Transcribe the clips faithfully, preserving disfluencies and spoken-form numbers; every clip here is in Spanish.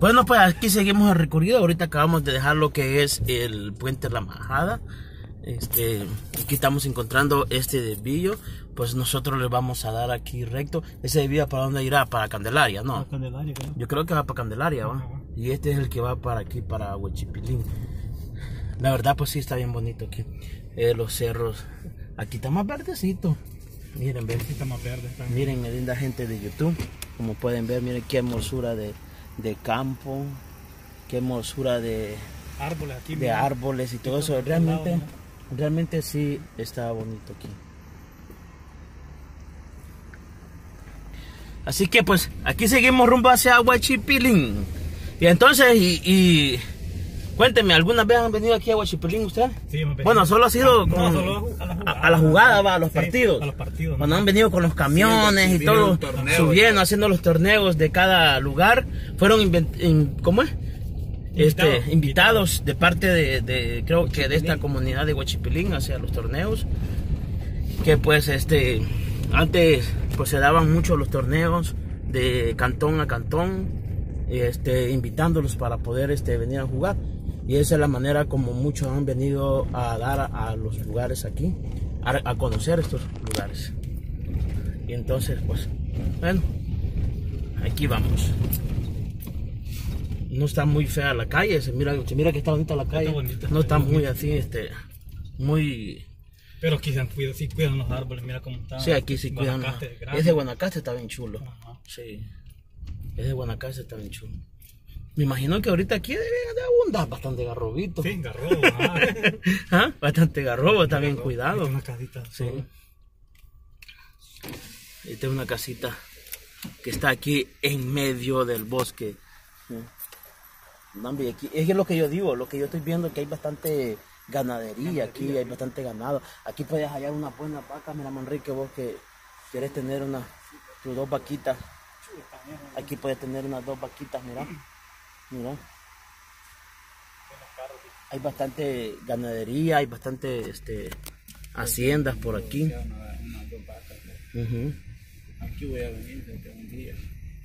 Bueno, pues aquí seguimos el recorrido. Ahorita acabamos de dejar lo que es el puente La Majada. Este, aquí estamos encontrando este desvío. Pues nosotros le vamos a dar aquí recto. Ese desvío, ¿para dónde irá? Para Candelaria, ¿no? Para Candelaria, creo. Yo creo que va para Candelaria, ¿va? Uh-huh. Y este es el que va para aquí, para Huachipilín. La verdad, pues sí, está bien bonito aquí. Eh, los cerros. Aquí está más verdecito. Miren, ven. Aquí está más verde. Está miren, mi linda gente de YouTube. Como pueden ver, miren qué hermosura de, de campo. Qué hermosura de árboles aquí. De mira. árboles y todo eso. Realmente, lado, ¿no? realmente sí está bonito aquí. Así que pues aquí seguimos rumbo hacia Huachipilín. Y entonces, y, y cuénteme, ¿alguna vez han venido aquí a Huachipilín usted? Sí, hemos venido. Bueno, solo ha sido no, con, solo a la jugada, a, a la jugada, va, a los sí, partidos. A los partidos. Cuando ¿no? han venido con los camiones sí, y todo, subiendo, haciendo los torneos de cada lugar. Fueron, in, ¿cómo es? Este, invitados, invitados de parte de, de, creo que de esta comunidad de Huachipilín hacia los torneos. Que pues, este, antes pues se daban mucho los torneos de cantón a cantón, este, invitándolos para poder este, venir a jugar. Y esa es la manera como muchos han venido a dar a, a los lugares aquí, a, a conocer estos lugares. Y entonces, pues, bueno, aquí vamos. No está muy fea la calle, se mira, se mira que está bonita la calle. Está bonita, no está muy así, este, muy... Pero aquí se cuidan, sí cuidan los árboles, mira cómo están. Sí, aquí sí cuidan. Ese Guanacaste está bien chulo. Ajá. Sí, ese Guanacaste está bien chulo. Me imagino que ahorita aquí debe de abundar bastante garrobito. Sí, garrobo. ¿Ah? Bastante garrobo, está bien cuidado. Esta es una casita. Sí. Esta es una casita que está aquí en medio del bosque. No, hombre, aquí, es que lo que yo digo, lo que yo estoy viendo es que hay bastante ganadería aquí, hay bastante ganado. Aquí puedes hallar una buena vaca, mira Manrique, vos que quieres tener una, tus dos vaquitas. Aquí puedes tener unas dos vaquitas, mira. Mira. Hay bastante ganadería, hay bastante este, haciendas por aquí. Uh-huh. Aquí voy a venir desde un día.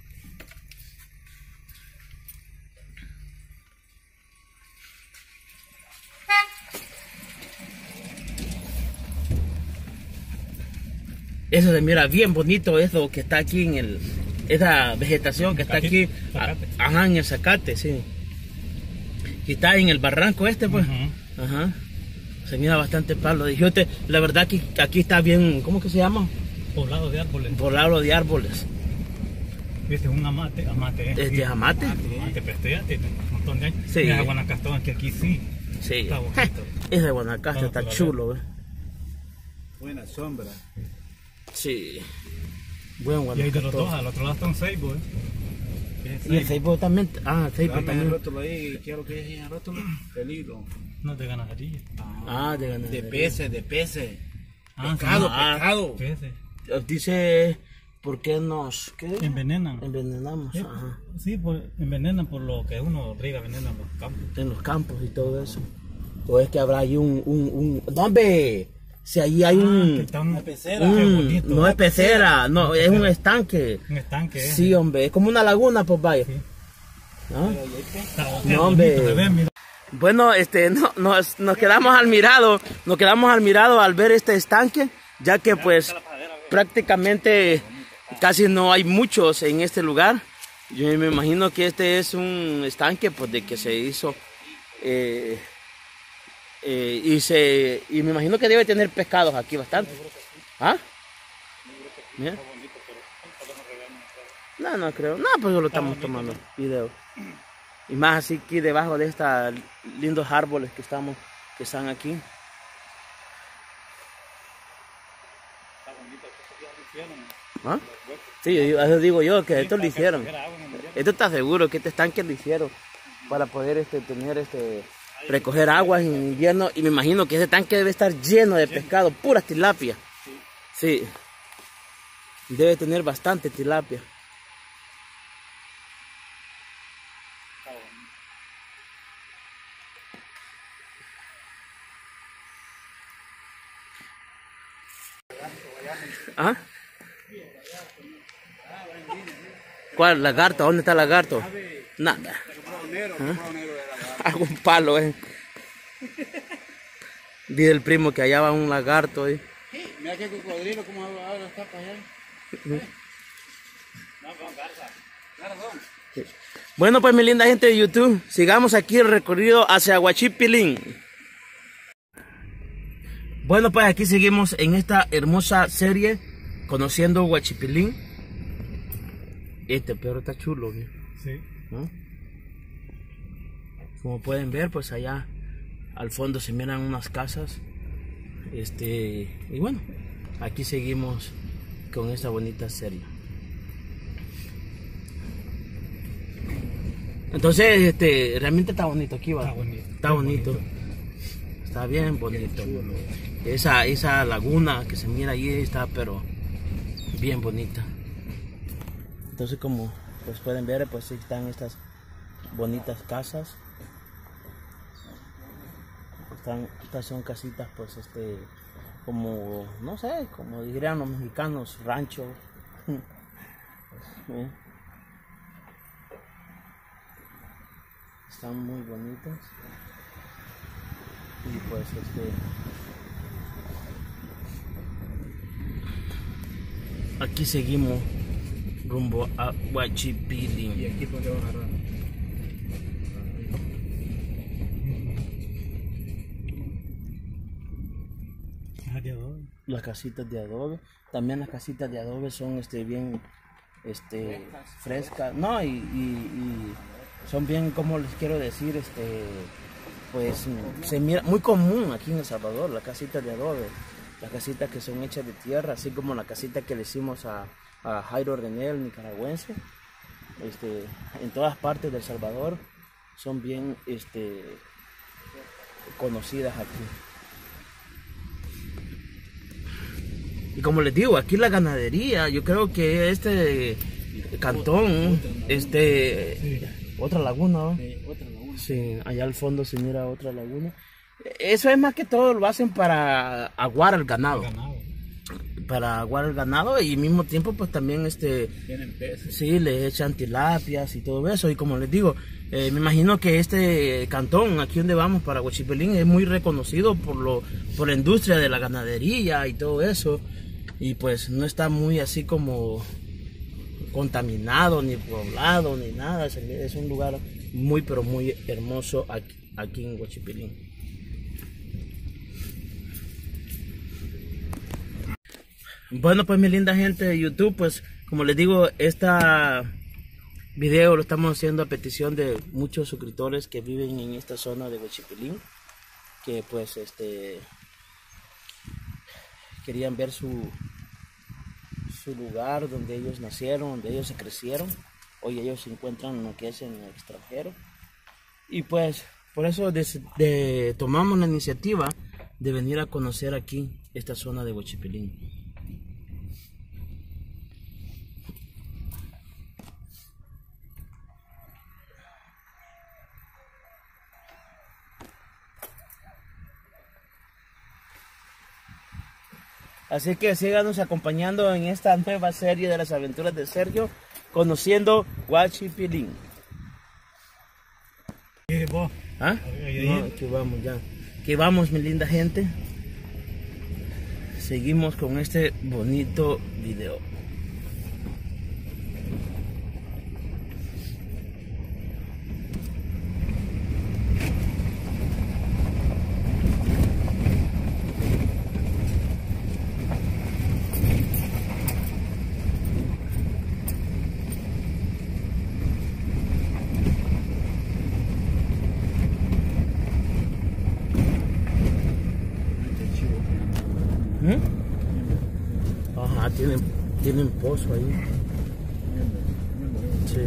Eso se mira bien bonito, eso que está aquí en el, esa vegetación que está aquí, aquí ajá, en el zacate, sí. Que está en el barranco este, pues. Uh-huh. Ajá. Se mira bastante palo. Dijiste, la verdad que aquí está bien, ¿cómo que se llama? Poblado de árboles. Poblado de árboles. Este es un amate, amate. ¿Este es amate? Amate, amate, pero este ya tiene un montón de años. Sí. Mira, Guanacastón, que aquí sí. Sí. Está bonito. Ese Guanacaste está chulo, ¿eh? Buena sombra. Sí. Buen Guanacaste. Y ahí de los dos, al otro lado está un ceibo, ¿eh? Y el ceibo también. Ah, el ceibo también. El rótulo ahí, ¿qué es lo que es el rótulo? Peligro. No, de ganadería. Ah, de ganadería. De peces, de peces. Ah, pescado, sí. pescado. Peces. Dice, ¿por qué nos qué? envenenan? Envenenamos. Sí, ajá. sí por, envenenan por lo que uno riega veneno en los campos. En los campos y todo eso. O es que habrá ahí un, un, un... ¡No, hombre! Si allí hay ah, un... Está una pecera. Un, bonito, no es pecera, no, es un estanque. Un estanque, ¿eh? Sí, hombre, es como una laguna, pues vaya. Sí. ¿No? Está, no, hombre. Bonito, bueno, este, no, nos, nos quedamos admirados, nos quedamos admirados al ver este estanque, ya que pues prácticamente casi no hay muchos en este lugar. Yo me imagino que este es un estanque pues de que se hizo eh, eh, y se y me imagino que debe tener pescados aquí bastante. ¿Ah? ¿Mira? No, no creo. No, pues yo lo estamos tomando video. Y más así aquí debajo de estos lindos árboles que estamos, que están aquí. ¿Ah? Sí, yo, eso digo yo, que esto lo hicieron. Esto está seguro que este estanque lo hicieron para poder este, tener este recoger agua en invierno. Y me imagino que ese tanque debe estar lleno de pescado, puras tilapia. Sí. Debe tener bastante tilapia. ¿Ah? ¿Cuál? ¿Lagarto? ¿Dónde está el lagarto? Nada. negro, el puro negro de lagarto. Hago un palo, eh. Dice el primo que allá va un lagarto, eh. Sí, mira qué cocodrilo, como ahora está para allá. Uh-huh. No, con garza. Garzón. Bueno, pues mi linda gente de YouTube, sigamos aquí el recorrido hacia Huachipilín. Bueno, pues aquí seguimos en esta hermosa serie conociendo Huachipilín. Este perro está chulo, ¿no? Sí. ¿No? Como pueden ver, pues allá al fondo se miran unas casas. Este, y bueno, aquí seguimos con esta bonita serie. Entonces, este, realmente está bonito aquí, ¿va? Está bonito. Está bonito. bonito. Está bien bonito. Esa, esa laguna que se mira allí está, pero bien bonita. Entonces, como pues pueden ver, pues sí están estas bonitas casas. Están, estas son casitas, pues, este, como, no sé, como dirían los mexicanos, rancho. ¿Eh? Están muy bonitas. Y pues este aquí seguimos rumbo a Huachipilín. Y aquí pues te va a agarrar. Las casitas de adobe, también las casitas de adobe son este bien este frescas, no, y, y, y son bien, como les quiero decir, este pues se mira muy común aquí en El Salvador, las casitas de adobe, las casitas que son hechas de tierra, así como la casita que le hicimos a, a Jairo René, el nicaragüense. Este, en todas partes del Salvador son bien este, conocidas aquí. Y como les digo, aquí la ganadería, yo creo que este cantón, este, otra laguna, ¿no? Sí, otra laguna. Sí, allá al fondo se mira otra laguna. Eso es más que todo lo hacen para aguar al ganado. Ganado. Para aguar el ganado y al mismo tiempo pues también este Tienen peces. sí le echan tilapias y todo eso. Y como les digo, eh, me imagino que este cantón aquí donde vamos para Huachipilín es muy reconocido por lo por la industria de la ganadería y todo eso, y pues no está muy así como contaminado ni poblado ni nada. Es un lugar muy pero muy hermoso aquí, aquí en Huachipilín. Bueno, pues mi linda gente de YouTube, pues como les digo, este video lo estamos haciendo a petición de muchos suscriptores que viven en esta zona de Huachipilín, que pues este querían ver su su lugar donde ellos nacieron, donde ellos se crecieron. Hoy ellos se encuentran en lo que es en el extranjero, y pues por eso de, de, tomamos la iniciativa de venir a conocer aquí esta zona de Huachipilín. Así que síganos acompañando en esta nueva serie de las aventuras de Sergio, conociendo Huachipilín. ¿Ah? No, aquí vamos ya. Aquí vamos, mi linda gente. Seguimos con este bonito video. Ajá, tienen, tienen pozo ahí. Sí.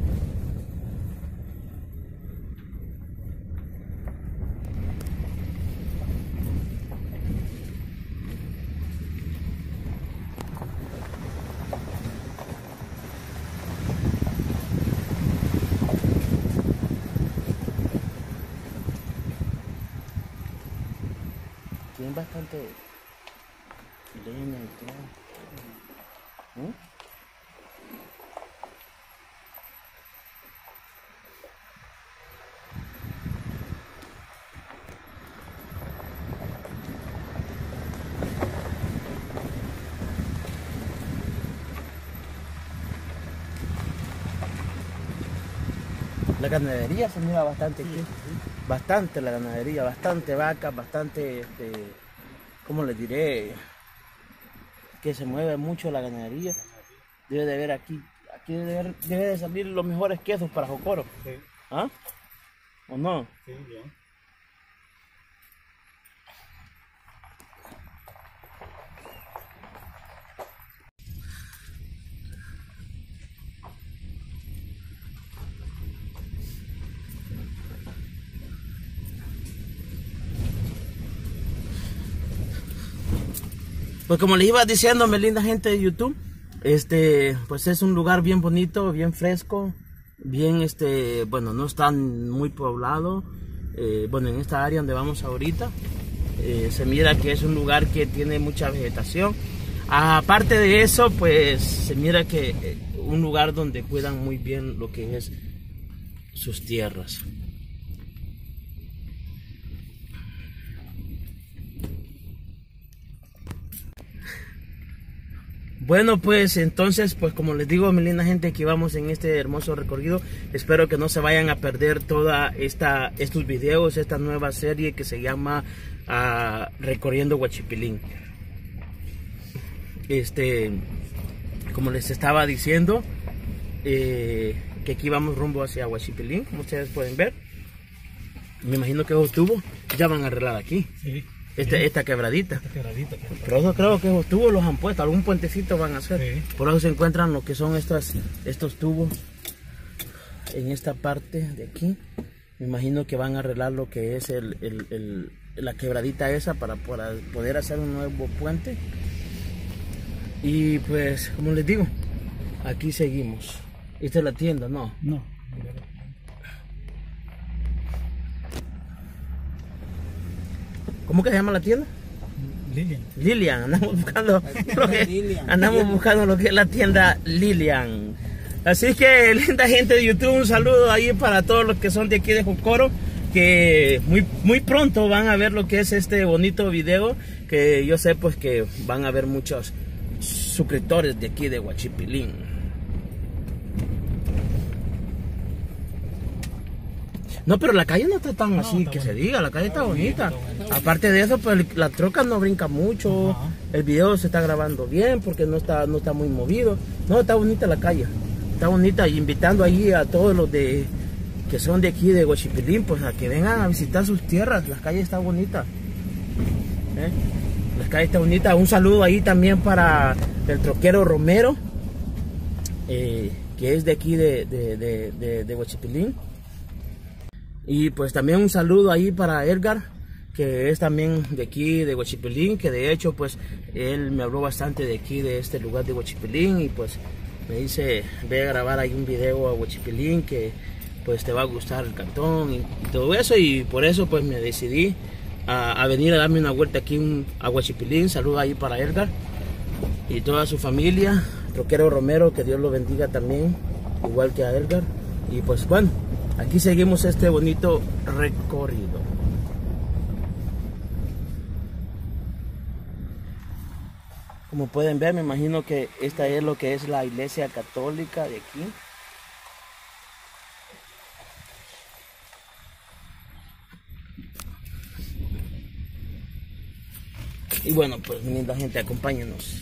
Tienen bastante leña y todo. ¿Mm? La ganadería se mira bastante aquí. Bastante la ganadería, bastante vacas, bastante, este, ¿cómo les diré? Que se mueve mucho la ganadería. Debe de haber aquí, aquí debe de, haber- debe de salir los mejores quesos para Jocoro. Sí, ¿Ah? ¿O no? sí, bien. Pues como les iba diciendo, mi linda gente de YouTube, este, pues es un lugar bien bonito, bien fresco, bien, este, bueno, no está muy poblado. Eh, bueno, en esta área donde vamos ahorita, eh, se mira que es un lugar que tiene mucha vegetación. Aparte de eso, pues se mira que eh, un lugar donde cuidan muy bien lo que es sus tierras. Bueno, pues entonces, pues como les digo, mi linda gente, aquí vamos en este hermoso recorrido. Espero que no se vayan a perder toda esta estos videos, esta nueva serie que se llama uh, Recorriendo Huachipilín. Este, como les estaba diciendo, eh, que aquí vamos rumbo hacia Huachipilín, como ustedes pueden ver. Me imagino que esos tubos ya van a arreglar aquí. Sí. Esta, esta quebradita. Esta quebradita. que- Pero eso creo que esos tubos los han puesto, algún puentecito van a hacer. Sí. Por eso se encuentran lo que son estas, estos tubos en esta parte de aquí. Me imagino que van a arreglar lo que es el, el- el- la quebradita esa para, para poder hacer un nuevo puente. Y pues, como les digo, aquí seguimos. Esta es la tienda, ¿no? No. ¿Cómo que se llama la tienda? Lilian. Lilian, andamos buscando lo que, andamos buscando lo que es la tienda Lilian. Así que, linda gente de YouTube, un saludo ahí para todos los que son de aquí de Jocoro, que muy, muy pronto van a ver lo que es este bonito video, que yo sé pues que van a ver muchos suscriptores de aquí de Huachipilín. No, pero la calle no está tan No, así está que se bonita. diga, la calle está bonita. bonita, está bonita. Aparte de eso, pues la troca no brinca mucho, Ajá. el video se está grabando bien porque no está, no está muy movido. No, está bonita la calle, está bonita, y invitando ahí a todos los de que son de aquí de Huachipilín, pues a que vengan a visitar sus tierras, la calle está bonita. ¿Eh? La calle está bonita. Un saludo ahí también para el troquero Romero, eh, que es de aquí de, de, de, de, de Huachipilín. Y pues también un saludo ahí para Edgar, que es también de aquí de Huachipilín, que de hecho pues él me habló bastante de aquí, de este lugar de Huachipilín, y pues me dice, ve a grabar ahí un video a Huachipilín, que pues te va a gustar el cantón y, y todo eso, y por eso pues me decidí a, a venir a darme una vuelta aquí un, a Huachipilín. Saludo ahí para Edgar y toda su familia, troquero Romero, que Dios lo bendiga también, igual que a Edgar. Y pues bueno, aquí seguimos este bonito recorrido. Como pueden ver, me imagino que esta es lo que es la iglesia católica de aquí. Y bueno, pues mi linda gente, acompáñenos.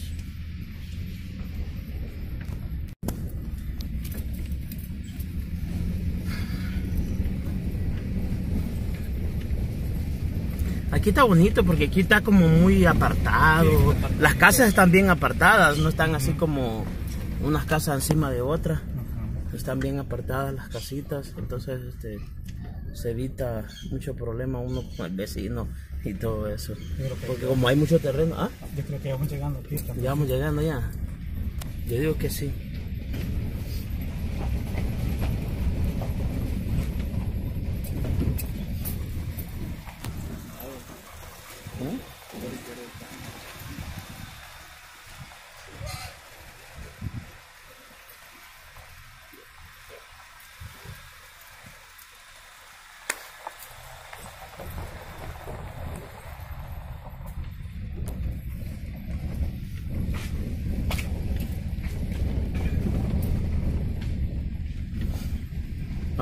Aquí está bonito porque aquí está como muy apartado. Las casas están bien apartadas, no están así como unas casas encima de otras. Están bien apartadas las casitas, entonces este, se evita mucho problema uno con el vecino y todo eso. Porque como hay mucho terreno, ¿ah? Yo creo que ya vamos llegando aquí. Ya vamos llegando ya. Yo digo que sí. ¿Eh?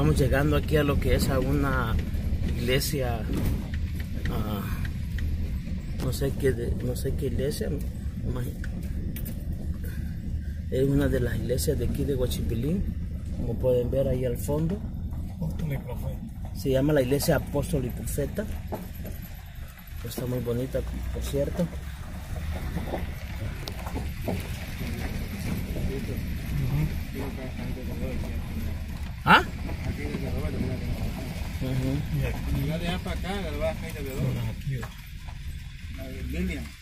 Vamos llegando aquí a lo que es a una iglesia, uh, no sé qué, de, no sé qué iglesia, es una de las iglesias de aquí de Huachipilín, como pueden ver ahí al fondo. Se llama la iglesia Apóstol y Profeta. Está muy bonita, por cierto. ¿Ah? Y ya de allá para acá, la verdad, de dos.